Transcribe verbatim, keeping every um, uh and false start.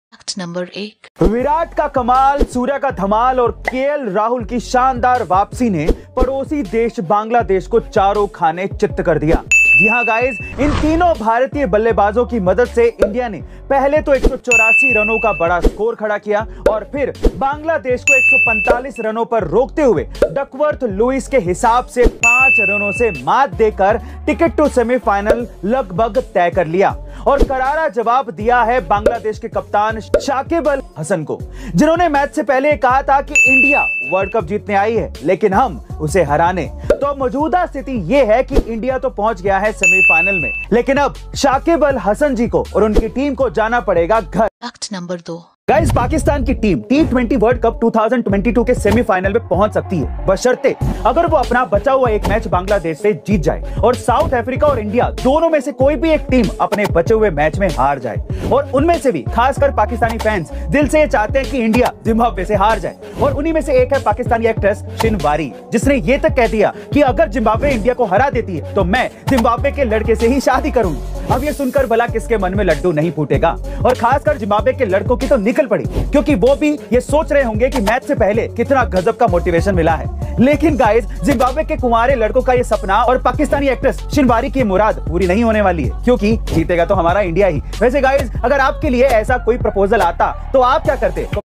Fact number एक। विराट का कमाल, सूर्या का धमाल और केएल राहुल की शानदार वापसी ने पड़ोसी देश बांग्लादेश को चारों खाने चित्त कर दिया। जी हाँ गाइस, इन तीनों भारतीय बल्लेबाजों की मदद से इंडिया ने पहले तो एक सौ चौरासी रनों का बड़ा स्कोर खड़ा किया और फिर बांग्लादेश को एक सौ पैंतालीस रनों पर रोकते हुए डकवर्थ लुईस के हिसाब से पांच रनों से मात देकर टिकट टू सेमीफाइनल लगभग तय कर लिया। और करारा जवाब दिया है बांग्लादेश के कप्तान शाकिब अल हसन को, जिन्होंने मैच से पहले कहा था कि इंडिया वर्ल्ड कप जीतने आई है लेकिन हम उसे हराने। तो मौजूदा स्थिति यह है कि इंडिया तो पहुंच गया है सेमीफाइनल में, लेकिन अब शाकिब अल हसन जी को और उनकी टीम को जाना पड़ेगा घर। फैक्ट नंबर दो। गाइस, पाकिस्तान की team T twenty world cup दो हज़ार बाईस के सेमीफाइनल में पहुंच सकती है, बशर्ते अगर वो अपना बचा हुआ एक मैच बांग्लादेश से जीत जाए और साउथ अफ्रीका और इंडिया दोनों में से कोई भी एक टीम अपने बचे हुए मैच में हार जाए। और उनमें से भी खासकर पाकिस्तानी फैंस दिल से ये चाहते हैं कि इंडिया जिम्बाब्वे से हार जाए। और उन्हीं में से एक है पाकिस्तानी एक्ट्रेस शिनवारी, जिसने ये तक कह दिया कि अगर जिम्बाब्वे इंडिया को हरा देती है तो मैं जिम्बाब्वे के लड़के से ही शादी करूंगी। अब ये सुनकर भला किसके मन में लड्डू नहीं फूटेगा, और खासकर जिम्बाब्वे के लड़कों की तो निकल पड़ी, क्योंकि वो भी ये सोच रहे होंगे कि मैच से पहले कितना गजब का मोटिवेशन मिला है। लेकिन गाइस, जिम्बाब्वे के कुंवारे लड़कों का ये सपना और पाकिस्तानी एक्ट्रेस शिनवारी की मुराद पूरी नहीं होने वाली है, क्योंकि जीतेगा तो हमारा इंडिया ही। वैसे गाइस, अगर आपके लिए ऐसा कोई प्रपोजल आता तो आप क्या करते?